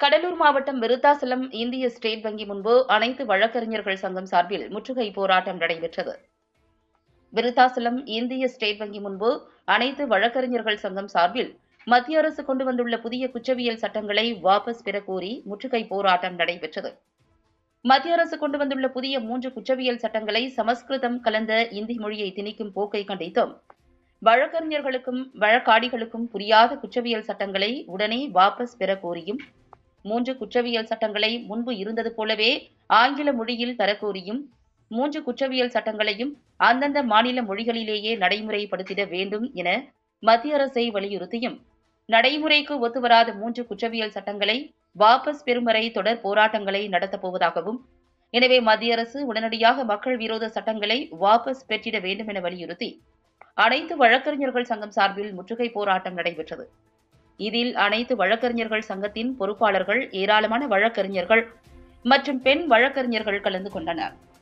கடலூர் மாவட்டம் விருத்தாசலம் இந்திய ஸ்டேட் வங்கி முன்பு அனைத்து வழக்கறிஞர்கள் சங்கம் சார்பில் முற்றுகை போராட்டம் நடைபெற்றது. விருத்தாசலம் இந்திய ஸ்டேட் வங்கி முன்பு அனைத்து வழக்கறிஞர்கள் சங்கம் சார்பில் மத்திய அரசு கொண்டு வந்துள்ள புதிய குற்றவியல் சட்டங்களை வாபஸ் பெறக் கோரி முற்றுகை போராட்டம் நடைபெற்றது. மத்திய அரசு கொண்டு வந்துள்ள புதிய 3 குற்றவியல் சட்டங்களை சமஸ்கிருதம் கலந்த இந்தி மொழியை திணிக்கும் போக்கை கண்டித்தும், வழக்கறிஞர்களுக்கும் வழக்காடிகளுக்கும் புரியாத குற்றவியல் சட்டங்களை உடனே வாபஸ் பெறக் கோரியும், 3 குற்றவியல் சட்டங்களை முன்பு இருந்தது போலவே ஆங்கில மொழியில் தரக்கோரியும், 3 குற்றவியல் சட்டங்களையும் அந்தந்த மாநில மொழிகளிலேயே நடைமுறைப்படுத்திட வேண்டும் என மத்திய அரசை வலியுறுத்தியும், நடைமுறைக்கு ஒத்துவராத 3 குற்றவியல் சட்டங்களை வாபஸ் பெறும் வரை தொடர் போராட்டங்களை நடத்தப்போவதாகவும், எனவே மத்திய அரசு உடனடியாக மக்கள் விரோத சட்டங்களை வாபஸ் பெற்றிட வேண்டும் என வலியுறுத்தி அனைத்து வழக்கறிஞர்கள் சங்கம் சார்பில் முற்றுகை போராட்டம் நடைபெற்றது. இதில் அனைத்து வழக்கறிஞர்கள் சங்கத்தின் பொறுப்பாளர்கள், ஏராளமான வழக்கறிஞர்கள் மற்றும் பெண் வழக்கறிஞர்கள் கலந்து கொண்டனர்.